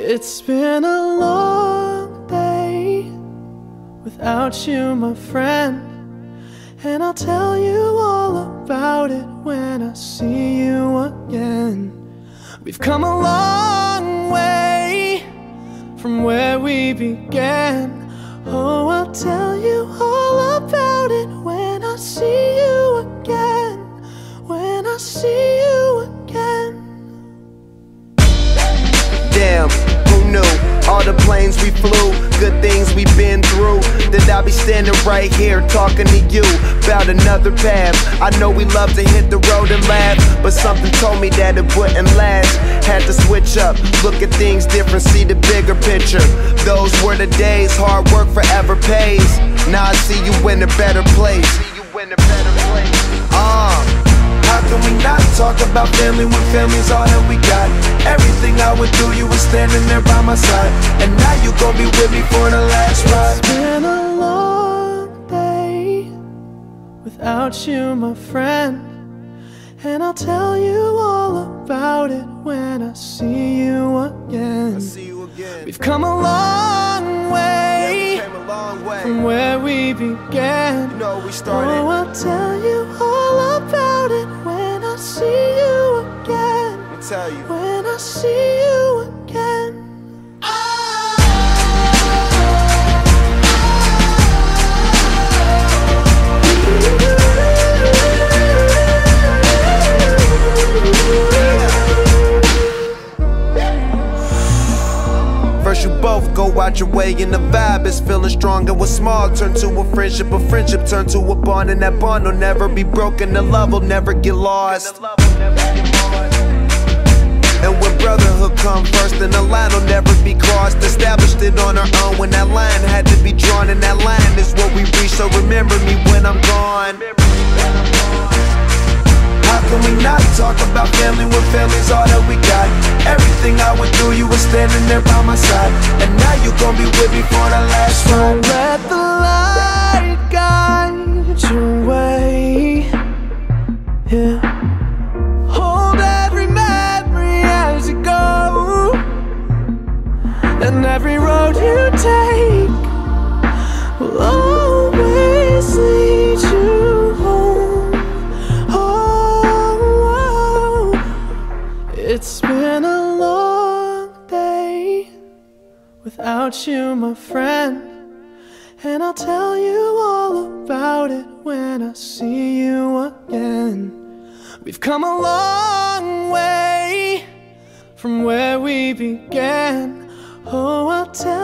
It's been a long day without you, my friend, and I'll tell you all about it when I see you again. We've come a long way from where we began. Oh, I'll tell you all about it when I see you again. When I see you again. Damn, who knew? All the planes we flew, good things we've been through, that I'll be standing right here talking to you about another path. I know we love to hit the road and laugh, but something told me that it wouldn't last. Had to switch up, look at things different, see the bigger picture. Those were the days, hard work forever pays. Now I see you in a better place. How can we not talk about family when family's all that we got? Everything I went through, you were standing there by my side, and now you gon' be with me for the last ride. It's been a long day without you, my friend, and I'll tell you all about it when I see you again. We've come a long way, from where we began. You know we started. Oh, I'll tell you all about it when I see you again. I'll tell you. When I see you again. First you both go out your way and the vibe is feeling strong, and what's small turn to a friendship turn to a bond, and that bond will never be broken, the love will never get lost. And when brotherhood come first, then the line will never be crossed. Established it on our own when that line had to be drawn, and that line is what we reach, so remember me when I'm gone. How can we not talk about family when family's all that we got? Everything I went through, you were standing there by my side, and now you gon' be with me for the last ride. Don't let the light guide your way. Yeah. Hold every memory as you go, and every road you take will always lead you home. Oh, it's been a long day without you, my friend, and I'll tell you all about it when I see you again. We've come a long way from where we began. Oh, I'll tell